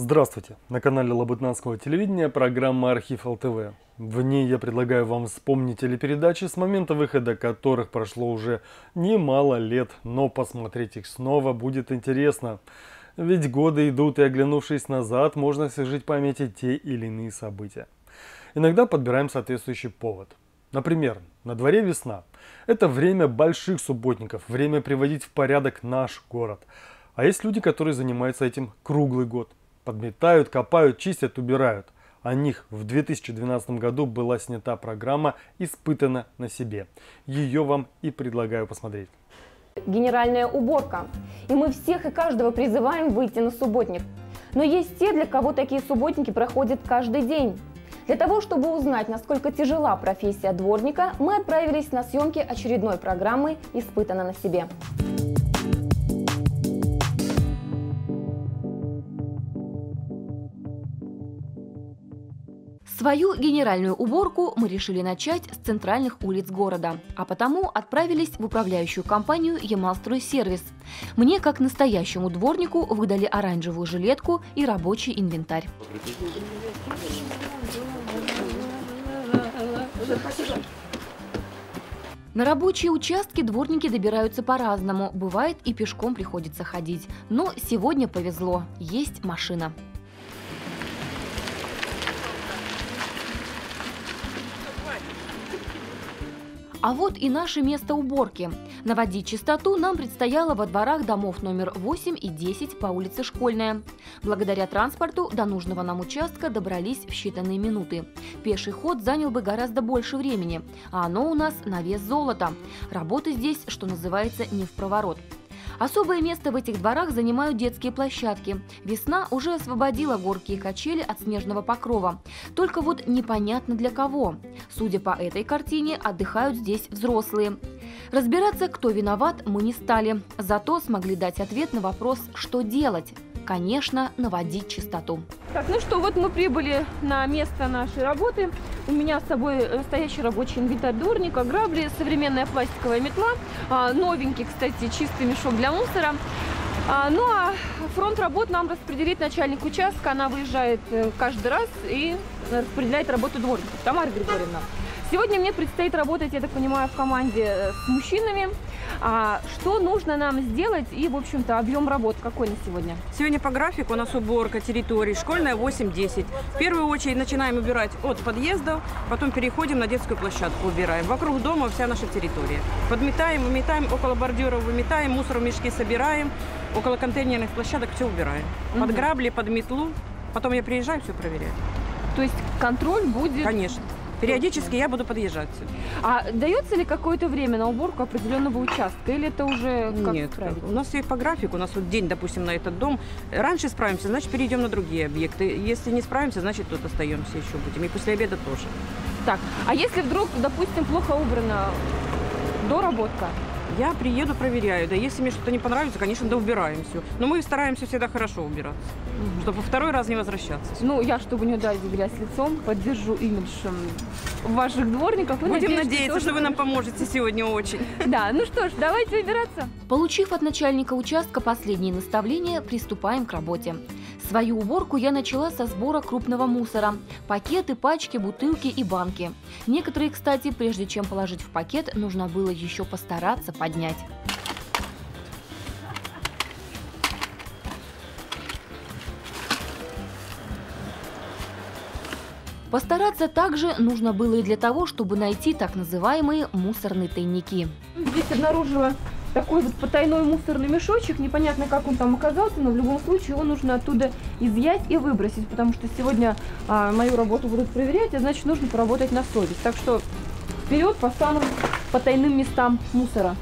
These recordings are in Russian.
Здравствуйте! На канале Лабытнанского телевидения программа «Архив ЛТВ». В ней я предлагаю вам вспомнить телепередачи, с момента выхода которых прошло уже немало лет, но посмотреть их снова будет интересно. Ведь годы идут, и оглянувшись назад, можно освежить в памяти те или иные события. Иногда подбираем соответствующий повод. Например, на дворе весна. Это время больших субботников, время приводить в порядок наш город. А есть люди, которые занимаются этим круглый год. Подметают, копают, чистят, убирают. О них в 2012 году была снята программа «Испытано на себе». Ее вам и предлагаю посмотреть. Генеральная уборка. И мы всех и каждого призываем выйти на субботник. Но есть те, для кого такие субботники проходят каждый день. Для того, чтобы узнать, насколько тяжела профессия дворника, мы отправились на съемки очередной программы «Испытано на себе». Свою генеральную уборку мы решили начать с центральных улиц города, а потому отправились в управляющую компанию «Ямалстройсервис». Мне, как настоящему дворнику, выдали оранжевую жилетку и рабочий инвентарь. На рабочие участки дворники добираются по-разному, бывает и пешком приходится ходить. Но сегодня повезло, есть машина. А вот и наше место уборки. Наводить чистоту нам предстояло во дворах домов номер 8 и 10 по улице Школьная. Благодаря транспорту до нужного нам участка добрались в считанные минуты. Пеший ход занял бы гораздо больше времени, а оно у нас на вес золота. Работа здесь, что называется, не впроворот. Особое место в этих дворах занимают детские площадки. Весна уже освободила горки и качели от снежного покрова. Только вот непонятно для кого. Судя по этой картине, отдыхают здесь взрослые. Разбираться, кто виноват, мы не стали. Зато смогли дать ответ на вопрос, что делать. Конечно, наводить чистоту. Так, ну что, вот мы прибыли на место нашей работы. У меня с собой настоящий рабочий инвентарь дворника, грабли, современная пластиковая метла, новенький, кстати, чистый мешок для мусора. Ну а фронт работ нам распределит начальник участка. Она выезжает каждый раз и распределяет работу дворников. Тамара Григорьевна. Сегодня мне предстоит работать, я так понимаю, в команде с мужчинами. Что нужно нам сделать и, в общем-то, объем работ какой на сегодня? Сегодня по графику у нас уборка территории, Школьная 8-10. В первую очередь начинаем убирать от подъезда, потом переходим на детскую площадку, убираем. Вокруг дома вся наша территория. Подметаем, выметаем, около бордюров выметаем, мусор в мешки собираем, около контейнерных площадок все убираем. Под грабли, под метлу. Потом я приезжаю, все проверяю. То есть контроль будет? Конечно. Периодически я буду подъезжать сюда. А дается ли какое-то время на уборку определенного участка? Или это уже как Нет, справить? У нас есть по графику. У нас вот день, допустим, на этот дом. Раньше справимся, значит, перейдем на другие объекты. Если не справимся, значит, тут остаемся еще будем. И после обеда тоже. Так, а если вдруг, допустим, плохо убрана доработка? Я приеду, проверяю. Да, если мне что-то не понравится, конечно, да убираем все. Но мы стараемся всегда хорошо убираться, чтобы во второй раз не возвращаться. Ну, я, чтобы не ударить в грязь лицом, поддержу имидж ваших дворников. Будем надеяться, что вы нам поможете сегодня очень. Да, ну что ж, давайте выбираться. Получив от начальника участка последние наставления, приступаем к работе. Свою уборку я начала со сбора крупного мусора. Пакеты, пачки, бутылки и банки. Некоторые, кстати, прежде чем положить в пакет, нужно было еще постараться поднять. Постараться также нужно было и для того, чтобы найти так называемые мусорные тайники. Здесь обнаружила такой вот потайной мусорный мешочек. Непонятно, как он там оказался, но в любом случае его нужно оттуда изъять и выбросить, потому что сегодня мою работу будут проверять, а значит, нужно поработать на совесть. Так что вперед по самым потайным местам мусора.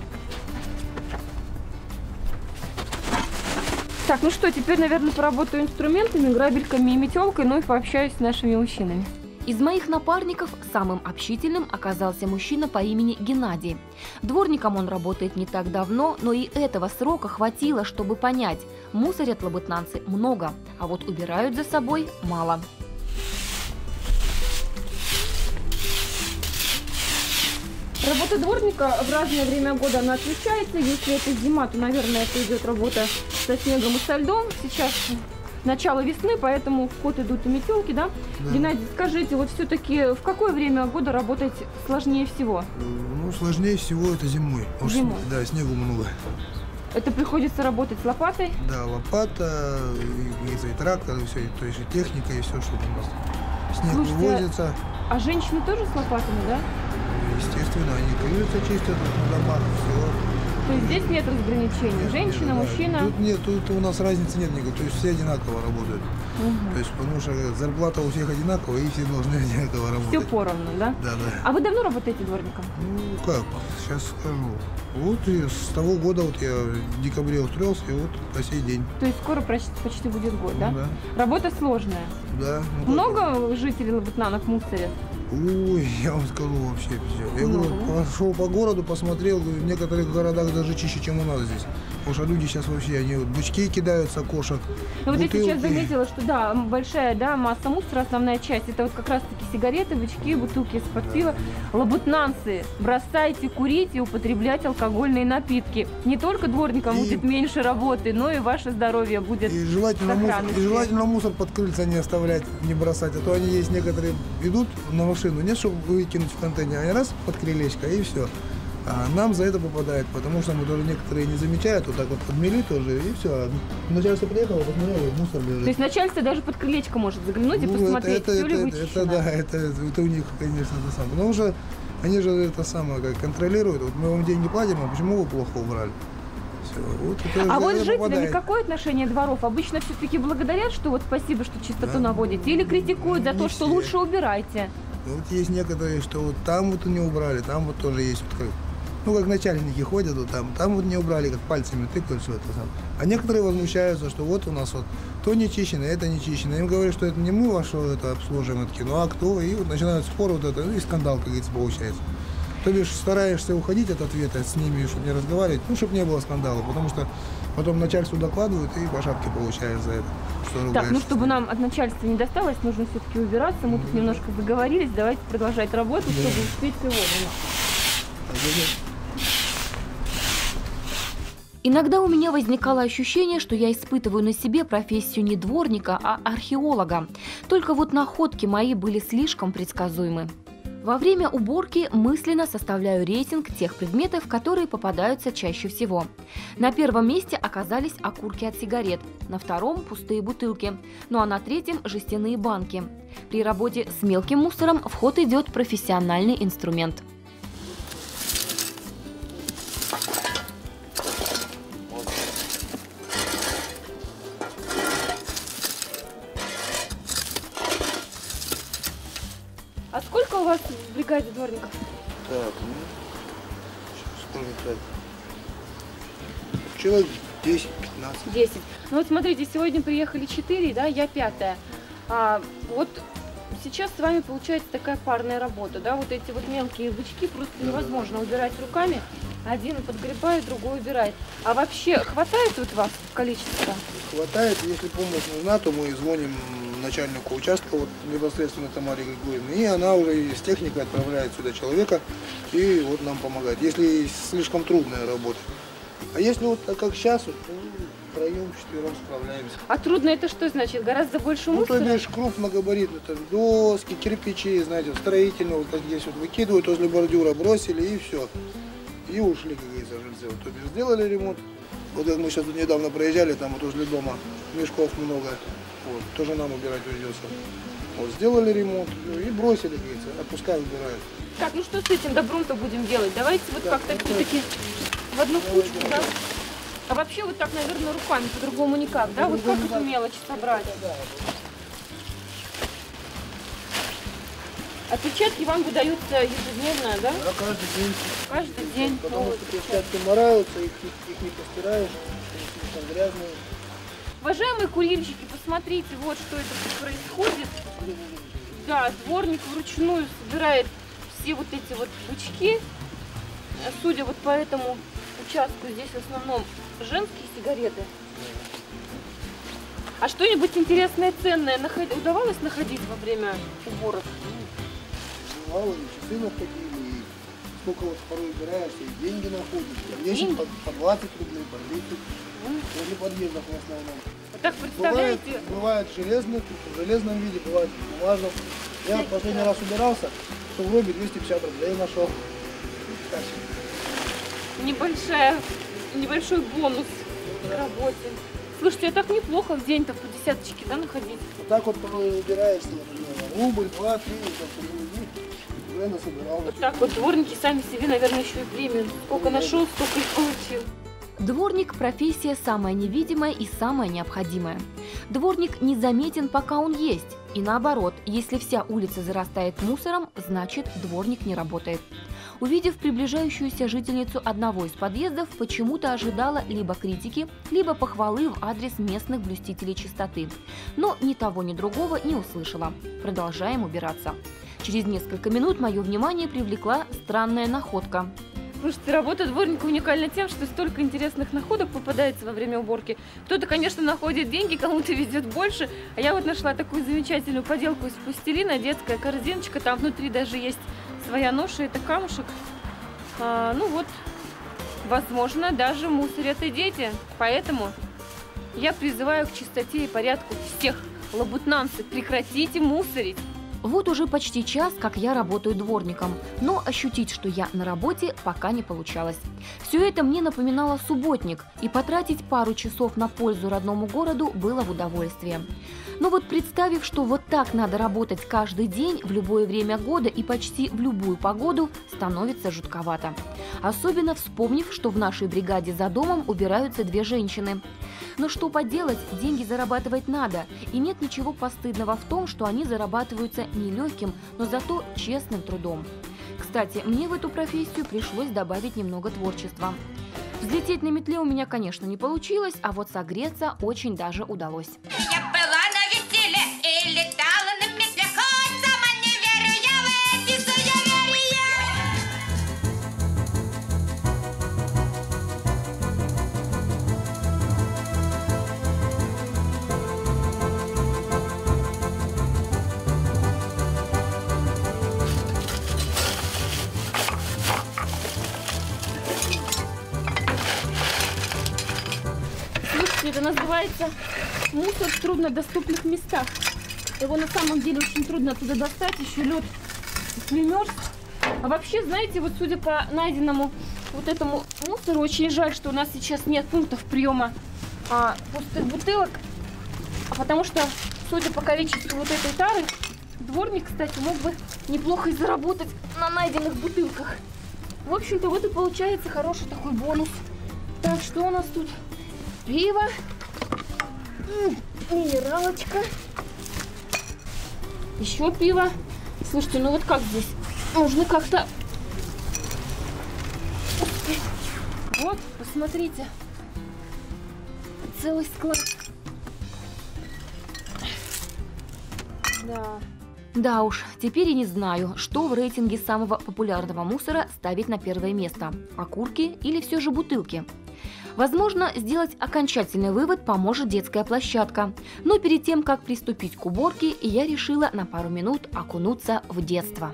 Так, ну что, теперь, наверное, поработаю инструментами, грабельками и метелкой, ну и пообщаюсь с нашими мужчинами. Из моих напарников самым общительным оказался мужчина по имени Геннадий. Дворником он работает не так давно, но и этого срока хватило, чтобы понять – мусорят лабытнанцы много, а вот убирают за собой мало. Работа дворника в разное время года она отличается. Если это зима, то, наверное, это идет работа со снегом и со льдом. Сейчас начало весны, поэтому в ход идут и метелки, да? Да. Геннадий, скажите, вот все-таки в какое время года работать сложнее всего? Ну, сложнее всего это зимой. Потому что, Зимой. да, снегу много. Это приходится работать с лопатой? Да, лопата, и трактор, и все, то есть и техника, и все, что у нас. Снег Слушайте, вывозится. А женщины тоже с лопатами, да? Естественно, они крыльца чистят на домах, все. То есть здесь нет разграничений? Женщина, мужчина? Тут нет, тут у нас разницы нет никакой, то есть все одинаково работают. То есть, потому что зарплата у всех одинаковая, и все должны одинаково Все работать. поровну, да? Да, да. А вы давно работаете дворником? Ну как, сейчас скажу. Вот и с того года вот я в декабре устроился, и вот по сей день. То есть скоро почти будет год, да? Ну, да. Работа сложная. Да. Ну, как Много жителей Лабытнанок мусорят? Ой, я вам скажу вообще все. Я говорю, пошел по городу, посмотрел, говорю, в некоторых городах даже чище, чем у нас здесь. Потому что люди сейчас вообще, они вот бычки кидают с окошек. Ну вот я сейчас бутылки. заметила, что да, большая масса мусора, основная часть, это вот как раз-таки сигареты, бычки, бутылки из-под пива. Лабытнанцы, бросайте курить и употреблять алкогольные напитки. Не только дворникам И- будет меньше работы, но и ваше здоровье будет. И желательно, мусор под крыльца не оставлять, не бросать. А то они есть некоторые идут на машину, нет, чтобы выкинуть в контейнер, они раз под крылечко и все. А нам за это попадает, потому что мы тоже некоторые не замечают, вот так вот подмели тоже, и все. Начальство приехало, посмотрело, мусор лежит. То есть начальство даже под крылечко может заглянуть и посмотреть, все ли вычищено. да, это у них, конечно, это самое. Потому что они же это самое как контролируют. Вот мы вам деньги платим, а почему вы плохо убрали? Все, вот это А вот это жителями попадает. какое отношение дворов? Обычно все-таки благодарят, что вот спасибо, что чистоту Да. наводите, или критикуют за Не то, что все. лучше убирайте? Вот есть некоторые, что вот там вот не убрали, там вот тоже есть вот как, ну как начальники ходят, вот там вот не убрали, как пальцами тыкают, что это сам. А некоторые возмущаются, что вот у нас вот то не чищено, это не чищено. Им говорят, что это не мы ваше это обслуживаем, такие, ну а кто? И вот начинают спор вот это, и скандал, как говорится, получается. То бишь стараешься уходить от ответа с ними, чтобы не разговаривать, ну чтобы не было скандала, потому что потом начальству докладывают и по шапке получаешь за это. Что Так, ругаешься. ну чтобы нам от начальства не досталось, нужно все-таки убираться. Мы тут немножко заговорились, давайте продолжать работу, чтобы успеть все вовремя. Иногда у меня возникало ощущение, что я испытываю на себе профессию не дворника, а археолога. Только вот находки мои были слишком предсказуемы. Во время уборки мысленно составляю рейтинг тех предметов, которые попадаются чаще всего. На первом месте оказались окурки от сигарет, на втором – пустые бутылки, ну а на третьем – жестяные банки. При работе с мелким мусором в ход идет профессиональный инструмент. А сколько у вас в бригаде дворников? Так, ну, сейчас сколько так. Человек 10-15. 10. Ну вот смотрите, сегодня приехали 4, да, я 5-я. Вот сейчас с вами получается такая парная работа, да, вот эти вот мелкие бычки просто невозможно убирать руками. Один подгребает, другой убирает. А вообще хватает вот вас количества? Хватает, если помощь нужна, то мы звоним начальнику участка, вот непосредственно Тамаре Григорьевне, и она уже с техникой отправляет сюда человека и вот нам помогает, если слишком трудная работа. А если вот так как сейчас, вот, ну, втроем, четвером справляемся. А трудно это что значит? Гораздо больше Ну, то мусора? бишь крупногабаритные, там, доски, кирпичи, знаете, строительные, вот как здесь вот выкидывают, возле бордюра бросили и все. И ушли, как говорится, жильцы. То бишь сделали ремонт. Вот как мы сейчас тут недавно проезжали, там вот возле дома мешков много. Вот, тоже нам убирать придется. Вот, сделали ремонт и бросили, как говорится, а пускай убирают. Так, ну что с этим добром-то будем делать? Давайте вот Да, как-то все-таки в одну кучку, да? А вообще вот так, наверное, руками, по-другому никак, да? Вот как эту мелочь собрать? Отпечатки вам выдаются ежедневно, да? Да, каждый день. Каждый день. Потому новые что отпечатки. перчатки мораются, их не постираешь, они слишком грязные. Уважаемые курильщики, посмотрите, вот что это тут происходит. Да, дворник вручную собирает все вот эти вот бычки. Судя вот по этому участку, здесь в основном женские сигареты. А что-нибудь интересное, ценное удавалось находить во время уборок? Бывало, и часы находили, и сколько вот порой убираешься, и деньги находишь. Вещи Деньги? по 20 рублей, по 30. Возле подъездов в основном. так представляете? Бывает в железном виде, бывает в бумажном. Я последний раз убирался, в сугробе 250 рублей нашел. Небольшой бонус к работе. Слушайте, а так неплохо в день-то по десяточке, да, находить? Вот так вот убираешься, рубль, 2, 3, уже насобирал. Вот так вот дворники сами себе, наверное, еще и премию. Сколько нашел, столько и получил. Дворник – профессия самая невидимая и самая необходимая. Дворник не заметен, пока он есть. И наоборот, если вся улица зарастает мусором, значит, дворник не работает. Увидев приближающуюся жительницу одного из подъездов, почему-то ожидала либо критики, либо похвалы в адрес местных блюстителей чистоты. Но ни того, ни другого не услышала. Продолжаем убираться. Через несколько минут мое внимание привлекла странная находка. Слушайте, работа дворника уникальна тем, что столько интересных находок попадается во время уборки. Кто-то, конечно, находит деньги, кому-то везет больше. А я вот нашла такую замечательную поделку из пластилина, детская корзиночка. Там внутри даже есть своя ноша, это камушек. Ну вот, возможно, даже мусорят и дети. Поэтому я призываю к чистоте и порядку всех. Лабутнанцы, прекратите мусорить. Вот уже почти час, как я работаю дворником, но ощутить, что я на работе, пока не получалось. Все это мне напоминало субботник, и потратить пару часов на пользу родному городу было в удовольствие. Но вот представив, что вот так надо работать каждый день, в любое время года и почти в любую погоду, становится жутковато. Особенно вспомнив, что в нашей бригаде за домом убираются 2 женщины. Но что поделать, деньги зарабатывать надо, и нет ничего постыдного в том, что они зарабатываются нелегким, но зато честным трудом. Кстати, мне в эту профессию пришлось добавить немного творчества. Взлететь на метле у меня, конечно, не получилось, а вот согреться очень даже удалось. Я была на веселе и летала на метле, хоть сама не верю я в эти суеверия. Слушайте, это называется мусор в труднодоступных местах. Его на самом деле очень трудно оттуда достать, еще лед примерз. А вообще, знаете, вот судя по найденному вот этому мусору, очень жаль, что у нас сейчас нет пунктов приема пустых бутылок, потому что, судя по количеству вот этой тары, дворник, кстати, мог бы неплохо и заработать на найденных бутылках. В общем-то, вот и получается хороший такой бонус. Так, что у нас тут? Пиво, минералочка, еще пиво. Слушайте, ну вот как здесь? Нужно как-то... Вот, посмотрите. Целый склад. Да. Да уж, теперь и не знаю, что в рейтинге самого популярного мусора ставить на первое место – окурки или все же бутылки. Возможно, сделать окончательный вывод поможет детская площадка. Но перед тем, как приступить к уборке, я решила на пару минут окунуться в детство.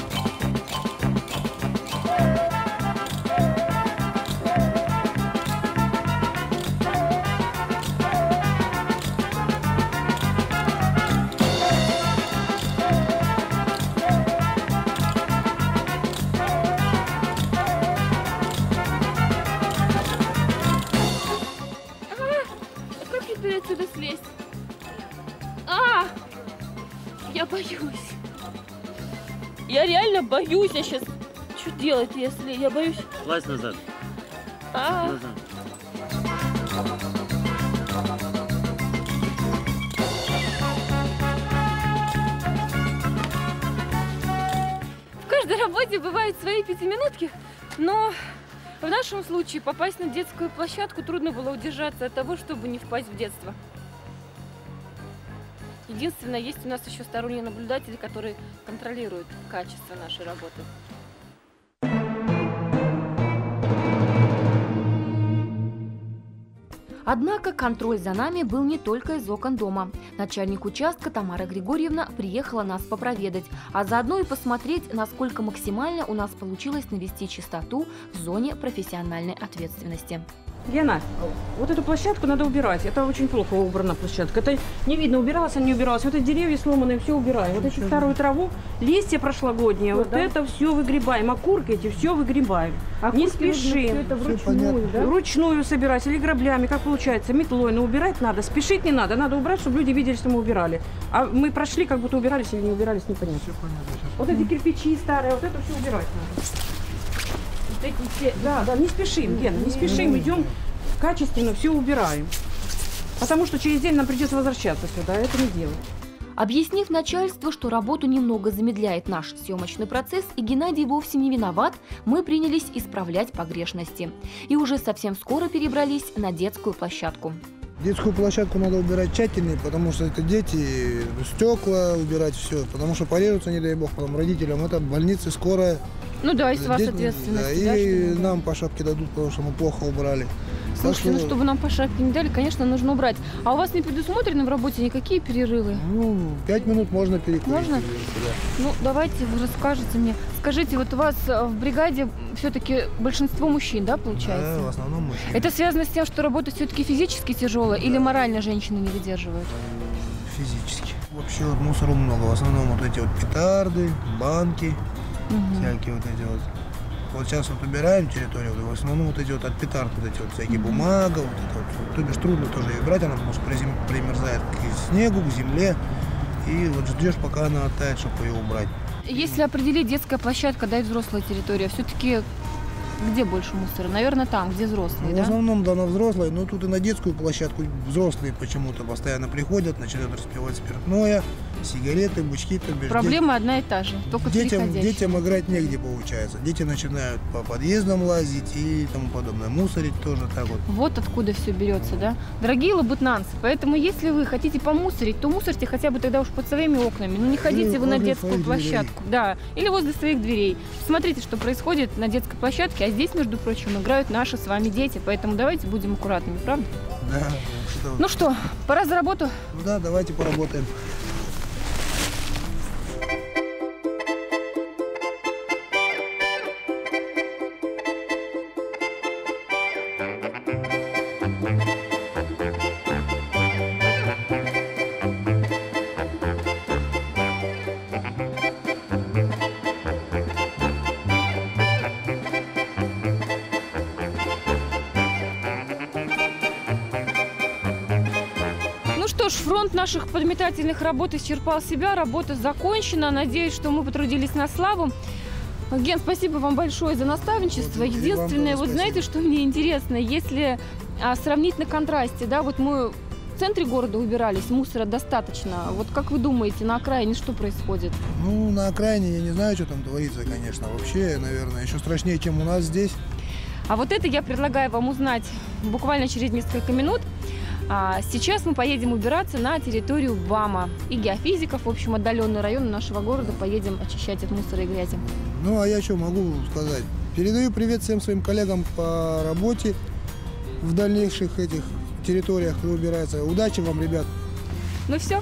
Отсюда слезть. Я боюсь. Я реально боюсь. Я сейчас... Что делать, если я боюсь? Лазь назад. Назад. В каждой работе бывают свои пятиминутки, но в нашем случае попасть на детскую площадку трудно было удержаться от того, чтобы не впасть в детство. Единственное, есть у нас еще сторонние наблюдатели, которые контролируют качество нашей работы. Однако контроль за нами был не только из окон дома. Начальник участка Тамара Григорьевна приехала нас попроведать, а заодно и посмотреть, насколько максимально у нас получилось навести чистоту в зоне профессиональной ответственности. Гена, вот эту площадку надо убирать. Это очень плохо убрана площадка. Это не видно, убиралась она, не убиралась. Вот эти деревья сломанные, все убираем. Вот эту старую траву, листья прошлогодние, вот это все выгребаем. Окурки эти все выгребаем. Не спешим. Это вручную, да? Вручную собирать или граблями, как получается, метлой. Но убирать надо, спешить не надо. Надо убрать, чтобы люди видели, что мы убирали. А мы прошли, как будто убирались или не убирались, непонятно. Все понятно. Сейчас Вот эти кирпичи старые, вот это все убирать надо. Вот эти все, да, не спешим, Ген, не спешим, идем качественно, все убираем. Потому что через день нам придется возвращаться сюда, это не делать. Объяснив начальству, что работу немного замедляет наш съемочный процесс и Геннадий вовсе не виноват, мы принялись исправлять погрешности. И уже совсем скоро перебрались на детскую площадку. детскую площадку надо убирать тщательнее, потому что это дети, стекла убирать все, потому что порежутся, не дай бог, потом родителям, это больницы, скорая. Ну да, и с вас Дети, ответственность. да, да, и чтобы- нам по шапке дадут, потому что мы плохо убрали. Слушайте, ну чтобы нам по шапке не дали, конечно, нужно убрать. А у вас не предусмотрены в работе никакие перерывы? Ну, 5 минут можно перекурить. Можно? Да. Ну, давайте вы расскажете мне. Скажите, вот у вас в бригаде все-таки большинство мужчин, да, получается? Да, в основном мужчины. Это связано с тем, что работа все-таки физически тяжелая или морально женщины не выдерживают? Физически. Вообще вот мусора много. В основном вот эти вот петарды, банки, всякие вот эти вот. Вот сейчас вот убираем территорию, в основном вот эти вот от петард, вот эти вот всякие бумага, вот это вот. То бишь трудно тоже ее брать, она потому что примерзает к снегу, к земле. И вот ждешь, пока она оттает, чтобы ее убрать. Если определить детская площадка, да, и взрослая территория, все-таки где больше мусора? Наверное, там, где взрослые, В да? основном, да, на взрослой, но тут и на детскую площадку взрослые почему-то постоянно приходят, начинают распивать спиртное, сигареты, бычки. То бишь, Проблема одна и та же, только переходящая. детям играть негде получается. Дети начинают по подъездам лазить и тому подобное. Мусорить тоже так вот. Вот откуда все берется, да? Дорогие лабытнанцы, поэтому если вы хотите помусорить, то мусорьте хотя бы тогда уж под своими окнами. Ну не ходите вы на возле детскую своих площадку. Да, или возле своих дверей. Смотрите, что происходит на детской площадке, а здесь, между прочим, играют наши с вами дети. Поэтому давайте будем аккуратными, правда? Да, что- Ну что, пора за работу. Ну да, давайте поработаем. Ну что ж, фронт наших подметательных работ исчерпал себя, работа закончена. Надеюсь, что мы потрудились на славу. Ген, спасибо вам большое за наставничество. Вот, и вам Единственное, тоже вот спасибо. знаете, что мне интересно, если сравнить на контрасте, да, вот мы в центре города убирались, мусора достаточно. Вот как вы думаете, на окраине что происходит? Ну, на окраине я не знаю, что там творится, конечно. Вообще, наверное, еще страшнее, чем у нас здесь. А вот это я предлагаю вам узнать буквально через несколько минут. Сейчас мы поедем убираться на территорию ВАМа и геофизиков, в общем, отдаленный район нашего города, поедем очищать от мусора и грязи. Ну, а я что могу сказать? Передаю привет всем своим коллегам по работе в дальнейших этих территориях, где убирается. Удачи вам, ребят! Ну все.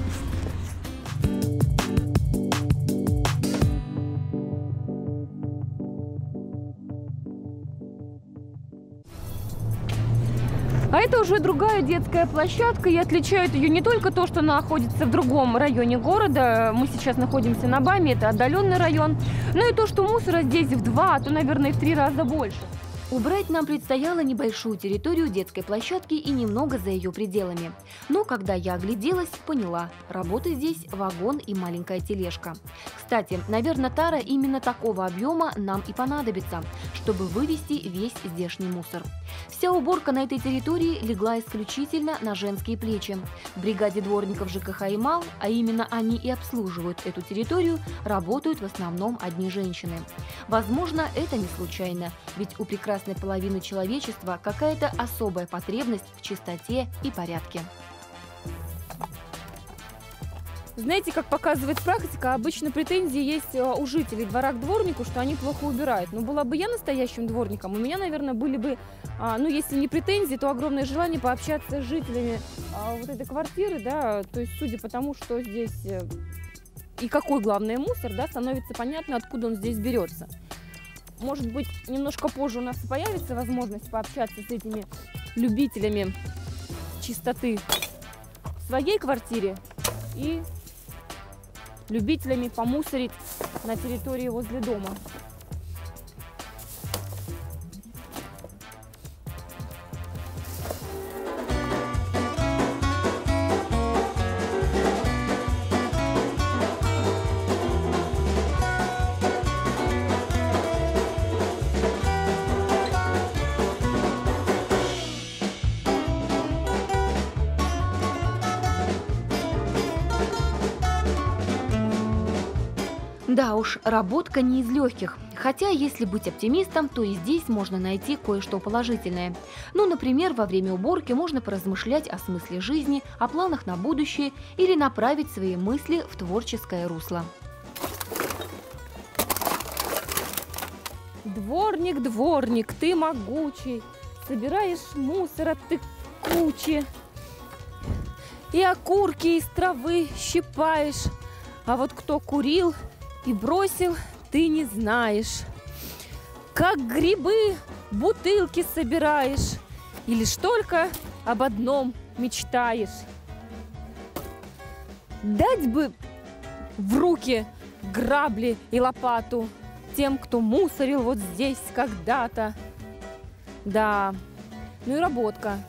А это уже другая детская площадка, и отличает ее не только то, что она находится в другом районе города, мы сейчас находимся на БАМе, это отдаленный район, но и то, что мусора здесь в 2, а то, наверное, в 3 раза больше. Убрать нам предстояло небольшую территорию детской площадки и немного за ее пределами. Но когда я огляделась, поняла – работы здесь вагон и маленькая тележка. Кстати, наверное, тара именно такого объема нам и понадобится, чтобы вывести весь здешний мусор. Вся уборка на этой территории легла исключительно на женские плечи. В бригаде дворников ЖКХ «Ямал», а именно они и обслуживают эту территорию, работают в основном одни женщины. Возможно, это не случайно, ведь у прекрасной половины человечества какая-то особая потребность в чистоте и порядке. Знаете, как показывает практика, обычно претензии есть у жителей двора к дворнику, что они плохо убирают. Но была бы я настоящим дворником, у меня, наверное, были бы, ну, если не претензии, то огромное желание пообщаться с жителями вот этой квартиры, да, то есть, судя по тому, что здесь и какой, главное, мусор, да, становится понятно, откуда он здесь берется. может быть, немножко позже у нас появится возможность пообщаться с этими любителями чистоты в своей квартире и любителями помусорить на территории возле дома. Да уж, работка не из легких. Хотя, если быть оптимистом, то и здесь можно найти кое-что положительное. Ну, например, во время уборки можно поразмышлять о смысле жизни, о планах на будущее или направить свои мысли в творческое русло. Дворник, дворник, ты могучий, собираешь мусор от ты кучи, и окурки из травы щипаешь, а вот кто курил и бросил, ты не знаешь. Как грибы бутылки собираешь, и лишь только об одном мечтаешь. Дать бы в руки грабли и лопату тем, кто мусорил вот здесь когда-то. Да, ну и работка.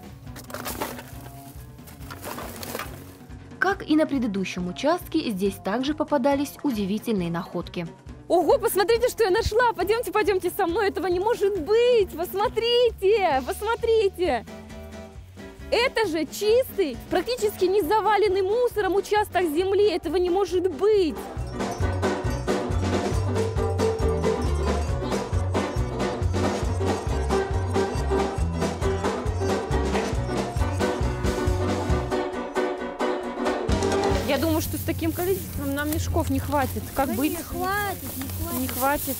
Как и на предыдущем участке, здесь также попадались удивительные находки. Ого, посмотрите, что я нашла! Пойдемте, пойдемте со мной, этого не может быть! Посмотрите, посмотрите! Это же чистый, практически не заваленный мусором участок земли, этого не может быть! Я думаю, что с таким количеством нам мешков не хватит. Как Да быть? Не хватит, не хватит. Не хватит.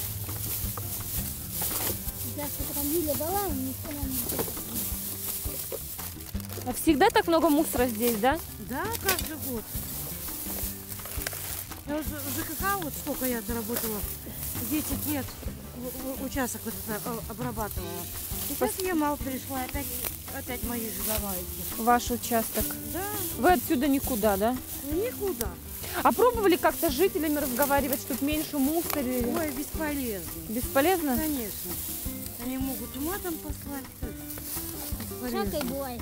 Сейчас фотография была, никто нам не хватит. А всегда так много мусора здесь, да? Да, каждый год. Я в ЖКХ, вот сколько я заработала, 10 лет участок вот это обрабатывала. И сейчас я мало перешла, опять мои же добавите. Ваш участок. Да, Вы отсюда никуда, да? никуда. А пробовали как-то с жителями разговаривать, чтобы меньше мусорили? Ой, бесполезно. Бесполезно? Конечно. Они могут матом послать. Всякое бывает.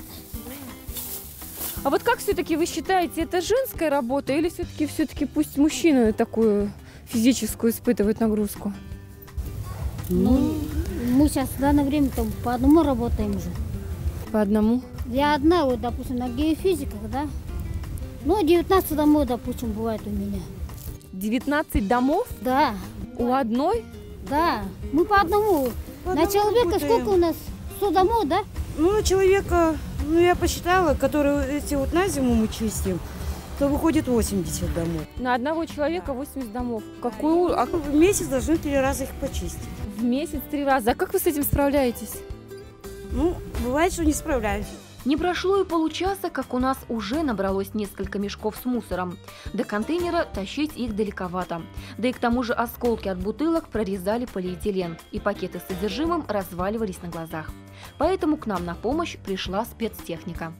А вот как все-таки вы считаете, это женская работа или все-таки пусть мужчины такую физическую испытывают нагрузку? Ну, мы сейчас в данное время там по одному работаем уже. По одному? Я одна, вот, допустим, на геофизиках, да? Ну, 19 домов, допустим, бывает у меня. 19 домов? Да, У одной? да. Мы по одному. По На одному человека работаем. сколько у нас? 100 домов, да? Ну, человека, ну, я посчитала, которые эти вот на зиму мы чистим, то выходит 80 домов. На одного человека 80 домов. Какую? А В месяц должны 3 раза их почистить. в месяц 3 раза. А как вы с этим справляетесь? Ну, бывает, что не справляюсь. Не прошло и получаса, как у нас уже набралось несколько мешков с мусором. До контейнера тащить их далековато. Да и к тому же осколки от бутылок прорезали полиэтилен, и пакеты с содержимым разваливались на глазах. Поэтому к нам на помощь пришла спецтехника.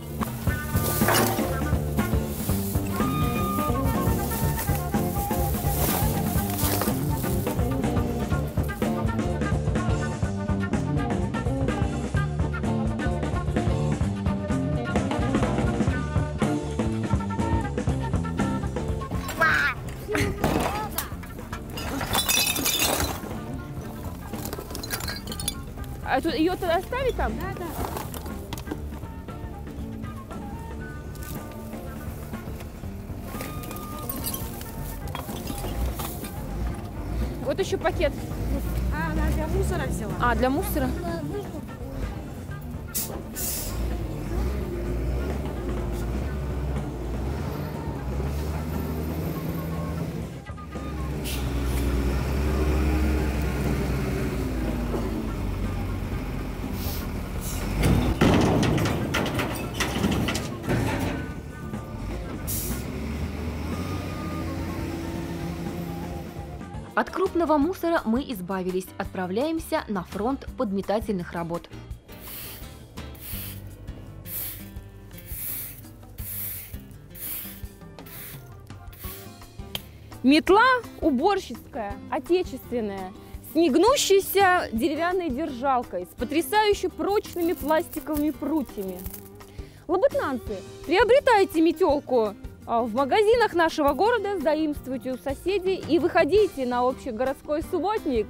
А тут ее тогда оставить там? Да, да. Вот еще пакет. А она для мусора взяла? А, для мусора? От крупного мусора мы избавились, отправляемся на фронт подметательных работ. Метла уборщицкая, отечественная, с негнущейся деревянной держалкой, с потрясающе прочными пластиковыми прутьями. Лабытнанцы, приобретайте метелку в магазинах нашего города, заимствуйте у соседей и выходите на общегородской субботник.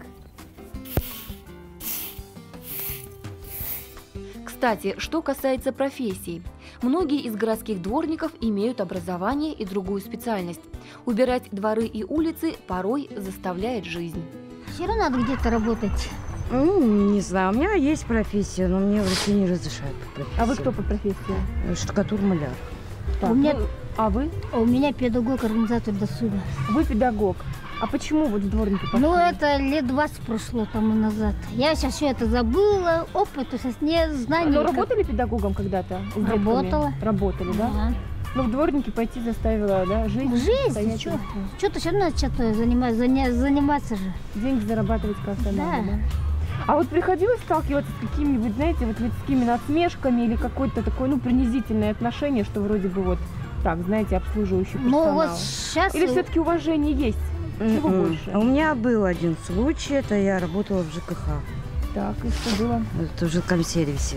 Кстати, что касается профессий. Многие из городских дворников имеют образование и другую специальность. Убирать дворы и улицы порой заставляет жизнь. Все равно надо где-то работать. Ну, не знаю, у меня есть профессия, но мне в России не разрешают по профессии. А вы кто по профессии? Штукатур-маляр. Так, У меня- А вы? У меня педагог, организатор досуга. Вы педагог. А почему вот в дворники пошли? Ну, это лет 20 прошло тому назад. Я сейчас все это забыла, опыта сейчас нет, знаний. Но работали педагогом когда-то? с детками? Работала. Работали, да? Да. Ну, в дворники пойти заставила, да, жизнь? Жизнь, обстоятельства. что-то все равно что-то заниматься же. Деньги зарабатывать как-то Да. надо, да? А вот приходилось сталкиваться с какими-нибудь, знаете, вот людскими насмешками или какое-то такое, ну, принизительное отношение, что вроде бы вот так, знаете, обслуживающий персонал? Ну, вот сейчас... Или все-таки уважение есть? Чего больше? У меня был один случай, это я работала в ЖКХ. Так, и что было? Это в жилком сервисе.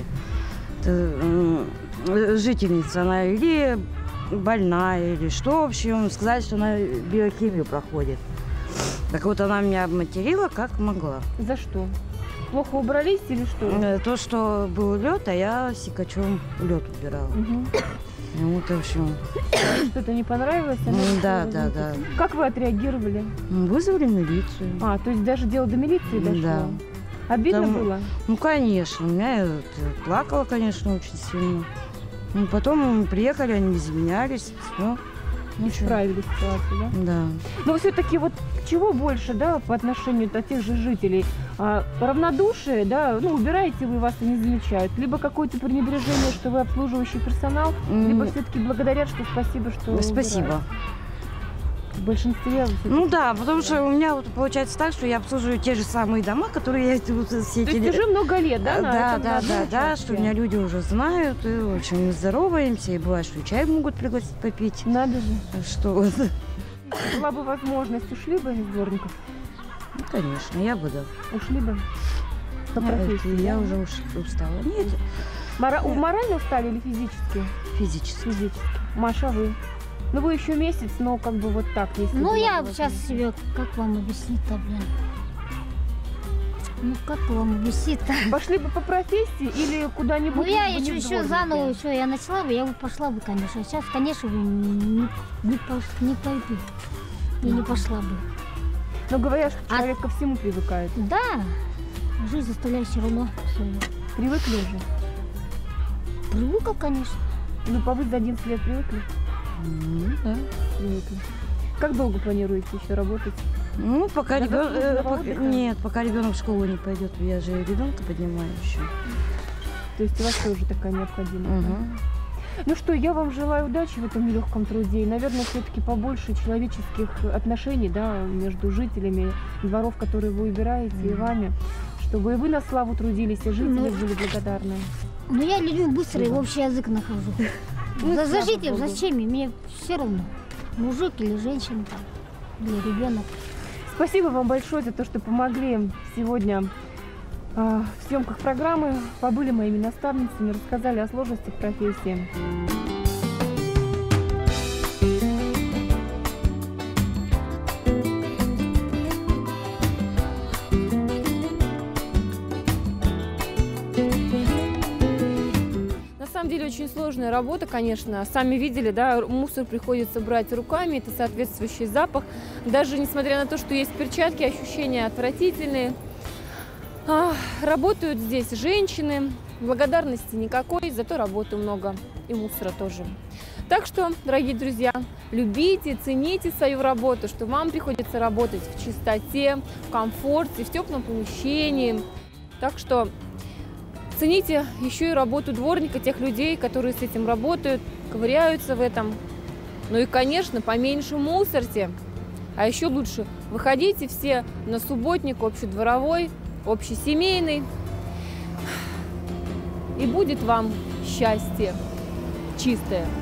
Это, жительница, она или больная, или что, в общем, сказали, что она биохимию проходит. Так вот, она меня обматерила как могла. За что? Плохо убрались или что? То, что был лед, а я сикачом лед убирала. Мгм. Вот, в общем, Что-то не понравилось? она да, решила да. вызвать? Как вы отреагировали? Вызвали милицию. А, то есть даже дело до милиции дошло? Да. Обидно Там- было? Ну, конечно, у меня плакала, конечно, очень сильно. Ну, потом мы приехали, они извинялись, все. Исправили ситуацию, да? Да. Но все-таки вот чего больше, да, по отношению до тех же жителей? Равнодушие, да, ну, убираете вы, вас и не замечают. Либо какое-то пренебрежение, что вы обслуживающий персонал, либо все-таки благодарят, что спасибо, что Спасибо. убираете. В большинстве... Ну да, потому что у меня вот получается так, что я обслуживаю те же самые дома, которые я вот все То есть уже много лет, да? на Да, этом, на одном да, участке? что меня люди уже знают, и, в общем, мы здороваемся, и бывает, что и чай могут пригласить попить. Надо же. Что вот. Была бы возможность, ушли бы из дворников? Ну, конечно, я бы, да. Ушли бы? По профессии, Я да? уже устала. Нет, Морально устали или физически? физически. Физически. Маша, вы? Ну, вы еще месяц, но как бы вот так, если... Ну, была я бы сейчас возможность. себе, как вам объяснить-то, блин? Ну, как вам объяснить-то? Пошли бы по профессии или куда-нибудь? Ну, я лишь бы не в еще дворнике? заново, еще я начала бы, я бы пошла бы, конечно. Сейчас, конечно, бы не пойду. И не пошла бы. Но говорят, что человек ко всему привыкает. Да, жизнь заставляет все равно. Все. Привыкли уже? Привыкла, конечно. Ну, побыть за 11 лет привыкли? Да. Привыкли. Как долго планируете еще работать? Ну, пока До ребенок... заслуженного отдыха? Нет, пока ребенок в школу не пойдет, я же ребенка поднимаю еще. То есть у вас тоже такая необходимость? да? Угу. Ну что, я вам желаю удачи в этом нелегком труде. И, наверное, все-таки побольше человеческих отношений, да, между жителями дворов, которые вы убираете, и вами. Чтобы и вы на славу трудились, и жители Ну, были благодарны. Но я людям быстро и в общий язык нахожу. Ну, За слава жителей, Богу. зачем? Мне все равно. Мужик или женщина, там, или ребенок. Спасибо вам большое за то, что помогли сегодня в съемках программы, побыли моими наставницами, рассказали о сложностях профессии. На самом деле очень сложная работа, конечно. Сами видели, да, мусор приходится брать руками, это соответствующий запах. Даже несмотря на то, что есть перчатки, ощущения отвратительные. Работают здесь женщины, благодарности никакой, зато работы много и мусора тоже. Так что, дорогие друзья, любите, цените свою работу, что вам приходится работать в чистоте, в комфорте, в теплом помещении. Так что цените еще и работу дворника, тех людей, которые с этим работают, ковыряются в этом. Ну и, конечно, поменьше мусорьте, а еще лучше Выходите все на субботник общедворовой, общесемейный. И будет вам счастье чистое.